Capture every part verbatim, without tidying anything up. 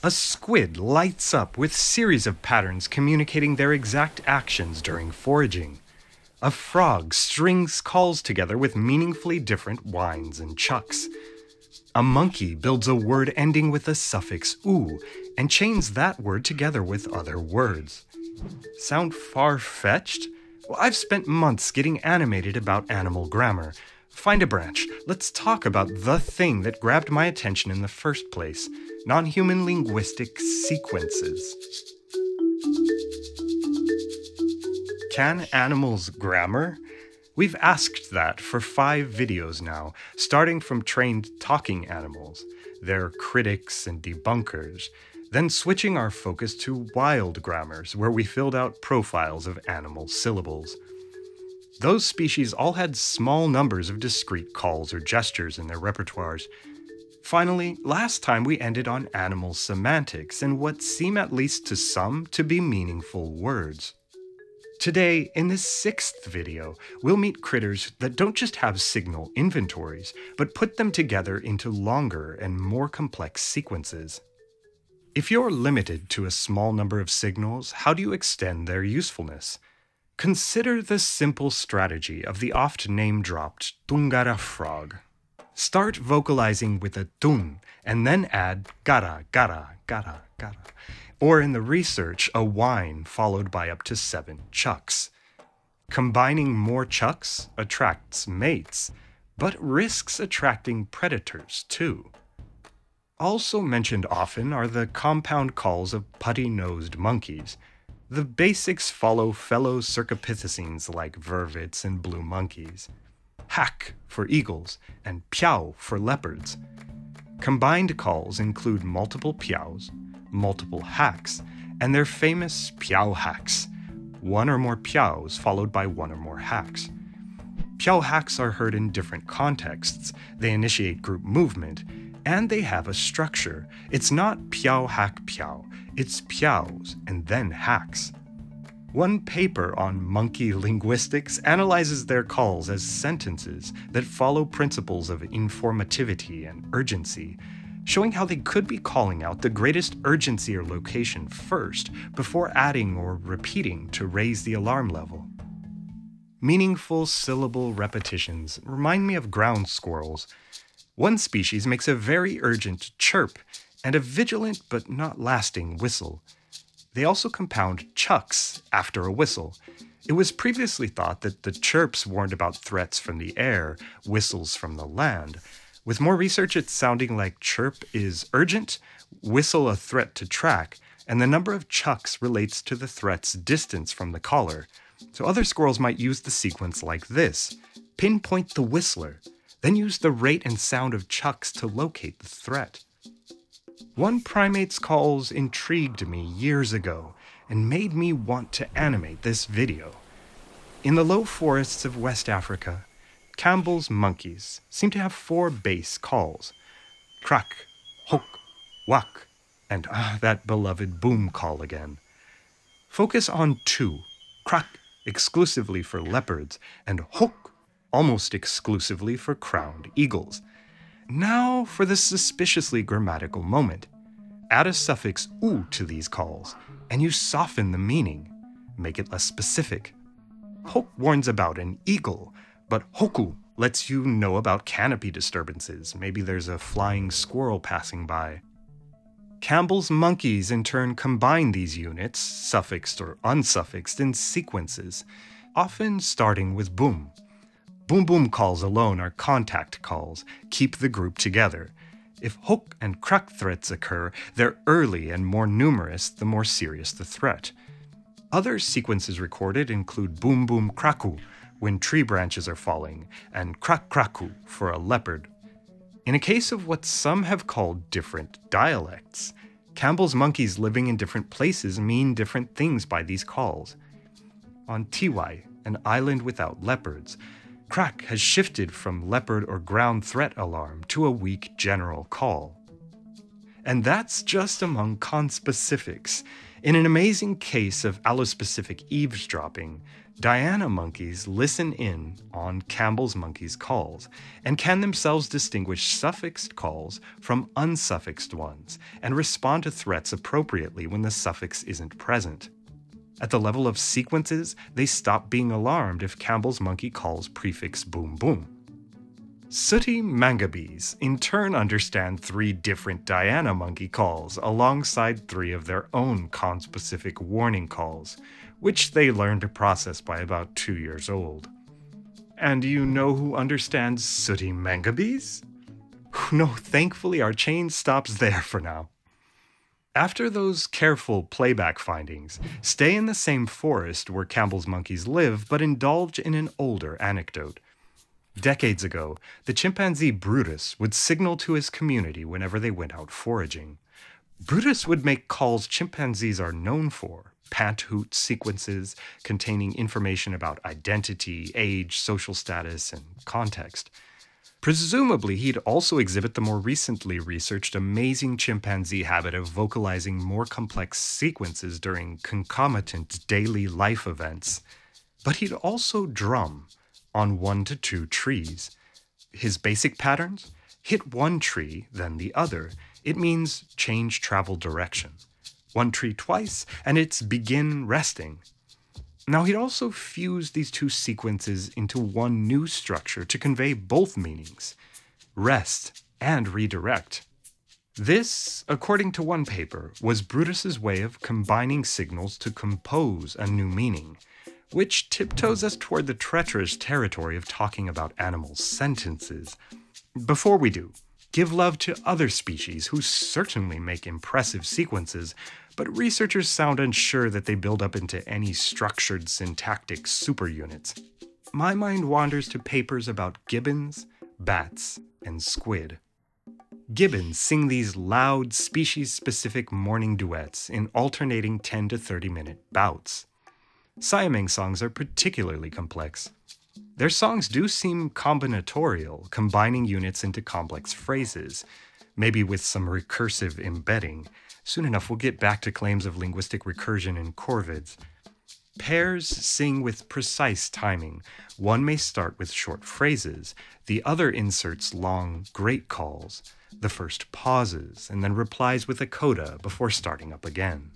A squid lights up with series of patterns communicating their exact actions during foraging. A frog strings calls together with meaningfully different whines and chucks. A monkey builds a word ending with a suffix oo and chains that word together with other words. Sound far-fetched? Well, I've spent months getting animated about animal grammar. Find a branch. Let's talk about the thing that grabbed my attention in the first place: non-human linguistic sequences. Can animals grammar? We've asked that for five videos now, starting from trained talking animals, their critics and debunkers, then switching our focus to wild grammars, where we filled out profiles of animal syllables. Those species all had small numbers of discrete calls or gestures in their repertoires. Finally, last time we ended on animal semantics and what seem, at least to some, to be meaningful words. Today, in this sixth video, we'll meet critters that don't just have signal inventories, but put them together into longer and more complex sequences. If you're limited to a small number of signals, how do you extend their usefulness? Consider the simple strategy of the oft name-dropped Tungara frog. Start vocalizing with a tun, and then add gara, gara, gara, gara. Or in the research, a whine followed by up to seven chucks. Combining more chucks attracts mates, but risks attracting predators too. Also mentioned often are the compound calls of putty-nosed monkeys. The basics follow fellow circumpithecanes like vervets and blue monkeys. Hack for eagles and piao for leopards. Combined calls include multiple piaos, multiple hacks, and their famous piao hacks, one or more piaos followed by one or more hacks. Piao hacks are heard in different contexts. They initiate group movement, and they have a structure. It's not piao hack piao, it's piaos and then hacks. One paper on monkey linguistics analyzes their calls as sentences that follow principles of informativity and urgency, showing how they could be calling out the greatest urgency or location first before adding or repeating to raise the alarm level. Meaningful syllable repetitions remind me of ground squirrels. One species makes a very urgent chirp and a vigilant but not lasting whistle. They also compound chucks after a whistle. It was previously thought that the chirps warned about threats from the air, whistles from the land. With more research, it's sounding like chirp is urgent, whistle a threat to track, and the number of chucks relates to the threat's distance from the caller. So other squirrels might use the sequence like this: pinpoint the whistler, then use the rate and sound of chucks to locate the threat. One primate's calls intrigued me years ago and made me want to animate this video. In the low forests of West Africa, Campbell's monkeys seem to have four base calls: crack, hook, whack, and ah, that beloved boom call again. Focus on two: crack exclusively for leopards, and hook almost exclusively for crowned eagles. Now for the suspiciously grammatical moment. Add a suffix oo to these calls, and you soften the meaning. Make it less specific. Hook warns about an eagle, but hoku lets you know about canopy disturbances. Maybe there's a flying squirrel passing by. Campbell's monkeys in turn combine these units, suffixed or unsuffixed, in sequences, often starting with boom. Boom boom calls alone are contact calls, keep the group together. If hook and crack threats occur, they're early and more numerous the more serious the threat. Other sequences recorded include boom boom kraku, when tree branches are falling, and crack kraku for a leopard. In a case of what some have called different dialects, Campbell's monkeys living in different places mean different things by these calls. On Tiwai, an island without leopards, crack has shifted from leopard or ground threat alarm to a weak general call. And that's just among conspecifics. In an amazing case of allospecific eavesdropping, Diana monkeys listen in on Campbell's monkey's calls and can themselves distinguish suffixed calls from unsuffixed ones and respond to threats appropriately when the suffix isn't present. At the level of sequences, they stop being alarmed if Campbell's monkey calls prefix boom boom. Sooty mangabees in turn understand three different Diana monkey calls alongside three of their own conspecific warning calls, which they learn to process by about two years old. And you know who understands sooty mangabees? No, thankfully our chain stops there for now. After those careful playback findings, stay in the same forest where Campbell's monkeys live, but indulge in an older anecdote. Decades ago, the chimpanzee Brutus would signal to his community whenever they went out foraging. Brutus would make calls chimpanzees are known for, pant-hoot sequences containing information about identity, age, social status, and context. Presumably, he'd also exhibit the more recently researched amazing chimpanzee habit of vocalizing more complex sequences during concomitant daily life events. But he'd also drum on one to two trees. His basic patterns? Hit one tree, then the other. It means change travel direction. One tree twice, and it's begin resting. Now, he'd also fuse these two sequences into one new structure to convey both meanings, rest and redirect. This, according to one paper, was Brutus's way of combining signals to compose a new meaning, which tiptoes us toward the treacherous territory of talking about animals' sentences. Before we do, give love to other species who certainly make impressive sequences, but researchers sound unsure that they build up into any structured syntactic superunits. My mind wanders to papers about gibbons, bats, and squid. Gibbons sing these loud, species-specific morning duets in alternating ten to thirty minute bouts. Siamang songs are particularly complex. Their songs do seem combinatorial, combining units into complex phrases, maybe with some recursive embedding. Soon enough, we'll get back to claims of linguistic recursion in corvids. Pairs sing with precise timing. One may start with short phrases, the other inserts long, great calls. The first pauses, and then replies with a coda before starting up again.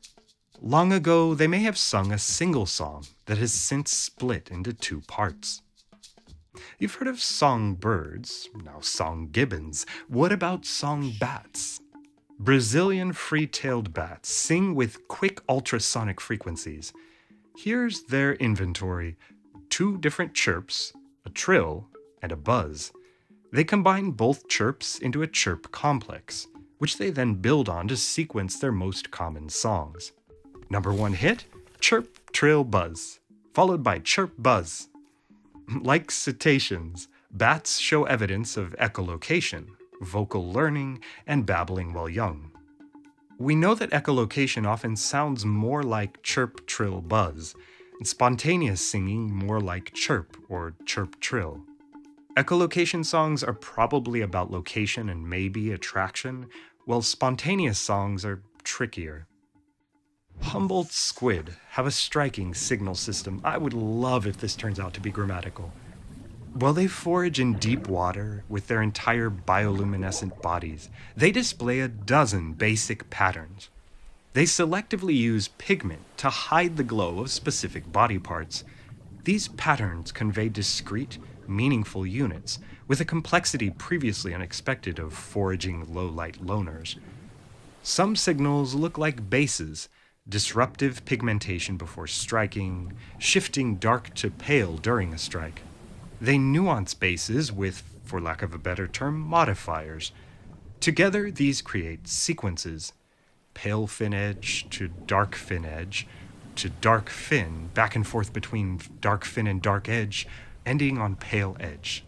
Long ago, they may have sung a single song that has since split into two parts. You've heard of songbirds, now song gibbons. What about song bats? Brazilian free-tailed bats sing with quick ultrasonic frequencies. Here's their inventory: two different chirps, a trill, and a buzz. They combine both chirps into a chirp complex, which they then build on to sequence their most common songs. Number one hit, chirp, trill, buzz, followed by chirp, buzz. Like cetaceans, bats show evidence of echolocation, vocal learning, and babbling while young. We know that echolocation often sounds more like chirp, trill, buzz, and spontaneous singing more like chirp or chirp, trill. Echolocation songs are probably about location and maybe attraction, while spontaneous songs are trickier. Humboldt's squid have a striking signal system. I would love if this turns out to be grammatical. While they forage in deep water with their entire bioluminescent bodies, they display a dozen basic patterns. They selectively use pigment to hide the glow of specific body parts. These patterns convey discrete, meaningful units, with a complexity previously unexpected of foraging low-light loners. Some signals look like bases, disruptive pigmentation before striking, shifting dark to pale during a strike. They nuance bases with, for lack of a better term, modifiers. Together, these create sequences: pale fin edge to dark fin edge, to dark fin, back and forth between dark fin and dark edge, ending on pale edge.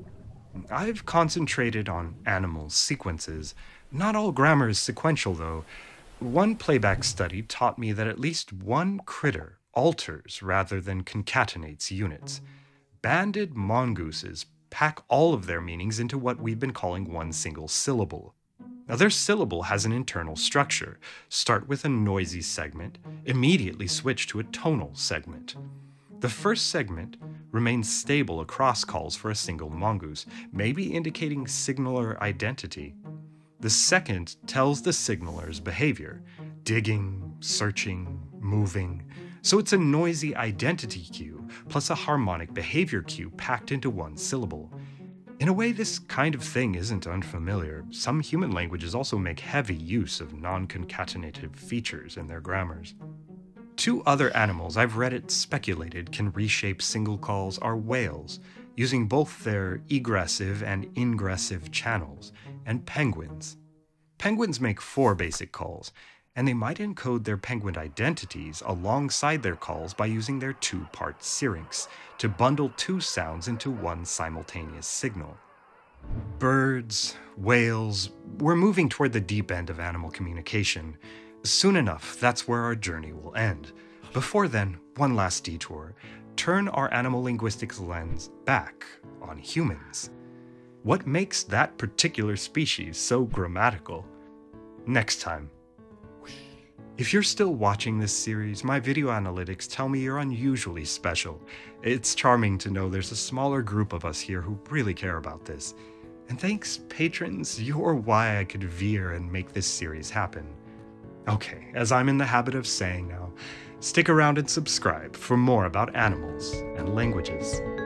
I've concentrated on animal sequences. Not all grammar is sequential, though. One playback study taught me that at least one critter alters rather than concatenates units. Banded mongooses pack all of their meanings into what we've been calling one single syllable. Now, their syllable has an internal structure. Start with a noisy segment, immediately switch to a tonal segment. The first segment remains stable across calls for a single mongoose, maybe indicating signaler identity. The second tells the signaler's behavior, digging, searching, moving. So it's a noisy identity cue plus a harmonic behavior cue packed into one syllable. In a way, this kind of thing isn't unfamiliar. Some human languages also make heavy use of non-concatenative features in their grammars. Two other animals I've read it speculated can reshape single calls are whales, using both their egressive and ingressive channels, and penguins. Penguins make four basic calls, and they might encode their penguin identities alongside their calls by using their two-part syrinx to bundle two sounds into one simultaneous signal. Birds, whales, we're moving toward the deep end of animal communication. Soon enough, that's where our journey will end. Before then, one last detour. Turn our animal linguistics lens back on humans. What makes that particular species so grammatical? Next time. If you're still watching this series, my video analytics tell me you're unusually special. It's charming to know there's a smaller group of us here who really care about this. And thanks, patrons, you're why I could veer and make this series happen. Okay, as I'm in the habit of saying now, stick around and subscribe for more about animals and languages.